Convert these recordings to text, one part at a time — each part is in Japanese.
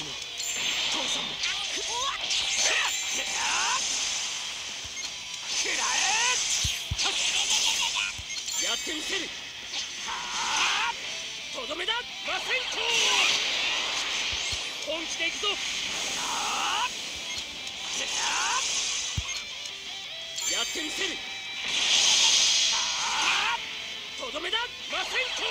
も父さんも食らえ。やってみせる。はあ、とどめだマセンコ。本気でいくぞ。はあ、やってみせる。はあ、とどめだマセンコ。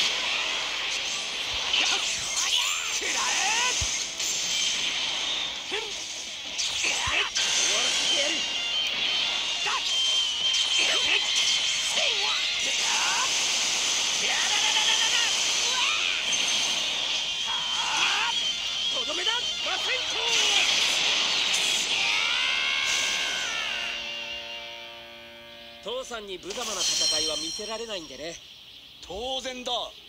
くらえ。終わらせてやる。とどめだマセンコ。父さんに無様な戦いは見せられないんでね。 当然だ。